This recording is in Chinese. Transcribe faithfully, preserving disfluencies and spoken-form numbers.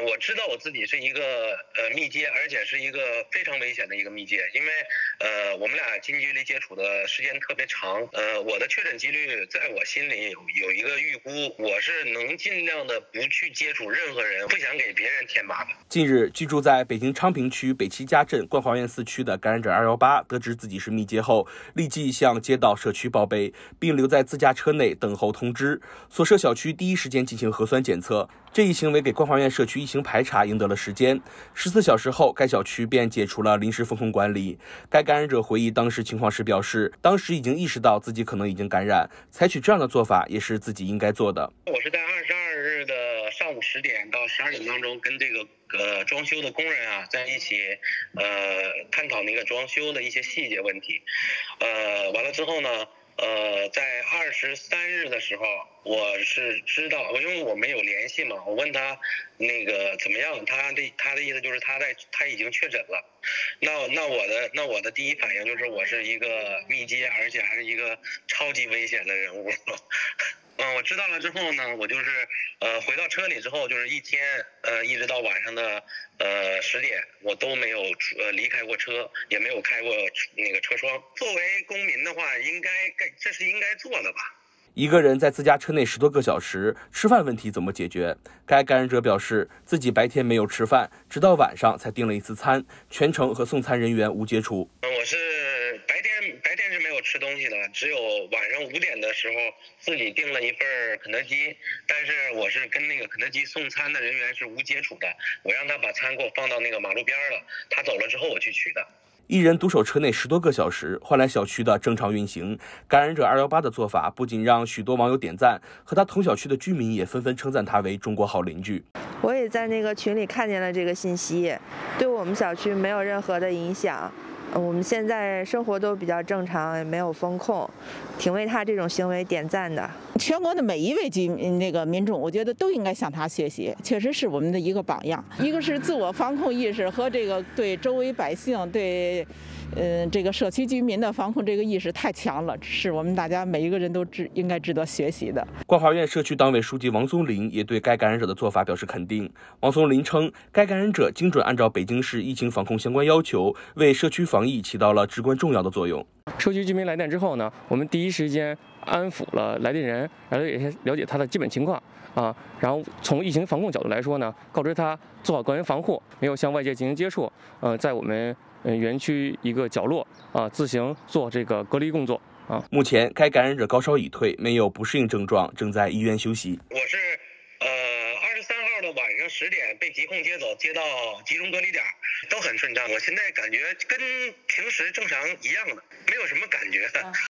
我知道我自己是一个呃密接，而且是一个非常危险的一个密接，因为呃我们俩近距离接触的时间特别长，呃我的确诊几率在我心里有有一个预估，我是能尽量的不去接触任何人，不想给别人添麻烦。 近日，居住在北京昌平区北七家镇冠华苑四区的感染者二一八得知自己是密接后，立即向街道社区报备，并留在自家车内等候通知。所涉小区第一时间进行核酸检测，这一行为给冠华苑社区疫情排查赢得了时间。十四小时后，该小区便解除了临时封控管理。该感染者回忆当时情况时表示，当时已经意识到自己可能已经感染，采取这样的做法也是自己应该做的。 我是在二十二日的上午十点到十二点当中，跟这个呃装修的工人啊在一起，呃探讨那个装修的一些细节问题。呃，完了之后呢。呃，在二十三日的时候，我是知道，因为我们有联系嘛，我问他那个怎么样，他的他的意思就是他在他已经确诊了。那那我的那我的第一反应就是我是一个密接，而且还是一个超级危险的人物。嗯，我知道了之后呢，我就是呃回到车里之后，就是一天呃一直到晚上的呃十点，我都没有呃离开过车，也没有开过那个车窗。作为公民的话，应该该这是应该做的吧。 一个人在自家车内十多个小时，吃饭问题怎么解决？该感染者表示，自己白天没有吃饭，直到晚上才订了一次餐，全程和送餐人员无接触。 我是白天白天是没有吃东西的，只有晚上五点的时候自己订了一份肯德基，但是我是跟那个肯德基送餐的人员是无接触的，我让他把餐给我放到那个马路边了，他走了之后我去取的。 一人独守车内十多个小时，换来小区的正常运行。感染者二一八的做法不仅让许多网友点赞，和他同小区的居民也纷纷称赞他为中国好邻居。 我也在那个群里看见了这个信息，对我们小区没有任何的影响。我们现在生活都比较正常，也没有封控，挺为他这种行为点赞的。 全国的每一位居民那个民众，我觉得都应该向他学习，确实是我们的一个榜样。一个是自我防控意识和这个对周围百姓、对呃这个社区居民的防控这个意识太强了，是我们大家每一个人都值应该值得学习的。 冠华苑社区党委书记王松林也对该感染者的做法表示肯定。王松林称，该感染者精准按照北京市疫情防控相关要求，为社区防疫起到了至关重要的作用。 社区居民来电之后呢，我们第一时间安抚了来电人，然后也了解他的基本情况啊，然后从疫情防控角度来说呢，告知他做好个人防护，没有向外界进行接触，呃，在我们呃园区一个角落啊自行做这个隔离工作啊。 目前该感染者高烧已退，没有不适应症状，正在医院休息。 我是呃二十三号的晚上十点被疾控接走，接到集中隔离点，都很顺畅。我现在感觉跟平时正常一样的，没有什么感觉。